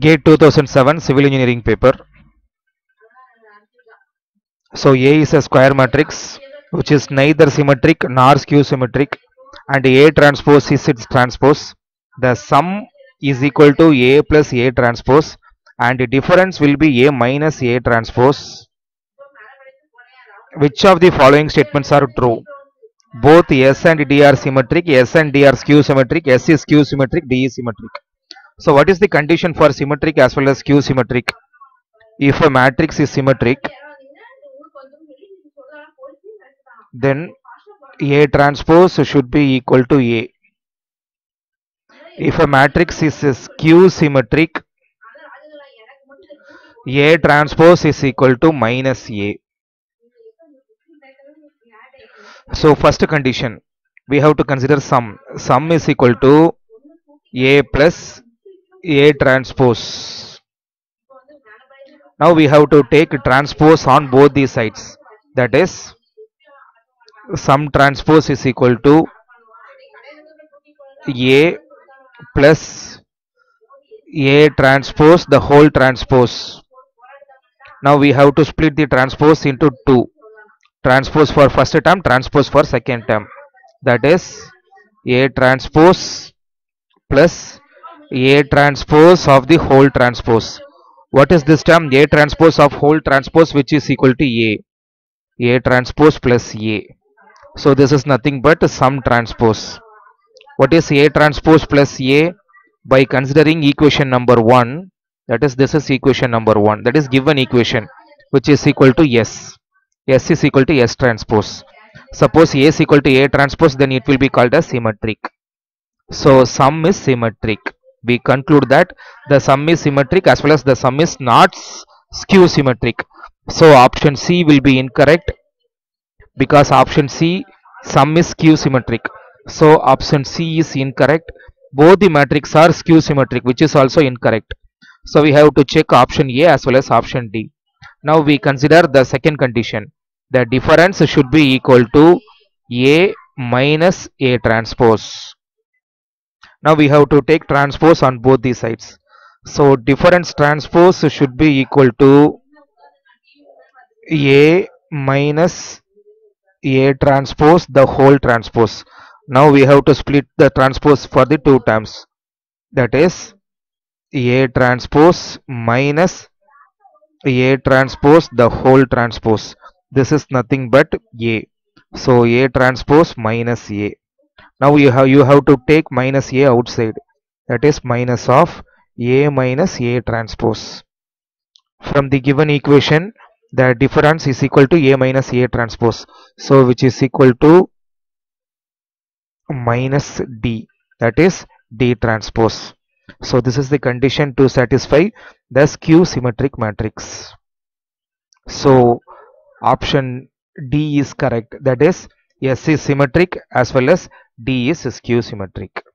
GATE 2007 civil engineering paper. So A is a square matrix which is neither symmetric nor skew symmetric, and A transpose is its transpose. The sum is equal to A plus A transpose, and the difference will be A minus A transpose. Which of the following statements are true? Both S and D are symmetric, S and D are skew symmetric, S is skew symmetric, D is symmetric. So what is the condition for symmetric as well as skew symmetric? If a matrix is symmetric, then A transpose should be equal to A. If a matrix is skew symmetric, A transpose is equal to minus A. So first condition, we have to consider sum. Sum is equal to A plus A transpose. Now we have to take transpose on both these sides. That is, sum transpose is equal to A plus A transpose the whole transpose. Now we have to split the transpose into two. Transpose for first term, transpose for second term. That is A transpose plus A transpose of the whole transpose. What is this term? A transpose of whole transpose, which is equal to A transpose plus A. So this is nothing but sum transpose. What is A transpose plus A? By considering equation number 1, that is, this is equation number 1, that is given equation, which is equal to S. S is equal to S transpose. Suppose A is equal to A transpose, then it will be called as symmetric. So sum is symmetric. We conclude that the sum is symmetric as well as the sum is not skew symmetric. So option C will be incorrect, because option C, sum is skew symmetric. So option C is incorrect. Both the matrix are skew symmetric, which is also incorrect. So we have to check option A as well as option D. Now we consider the second condition. The difference should be equal to A minus A transpose. Now we have to take transpose on both these sides. So difference transpose should be equal to A minus A transpose the whole transpose. Now we have to split the transpose for the two terms. That is A transpose minus A transpose the whole transpose. This is nothing but A. So A transpose minus A. Now you have to take minus A outside. That is minus of A minus A transpose. From the given equation, the difference is equal to A minus A transpose. So which is equal to minus D. That is D transpose. So this is the condition to satisfy the skew symmetric matrix. So option D is correct. That is S is symmetric as well as D is skew symmetric.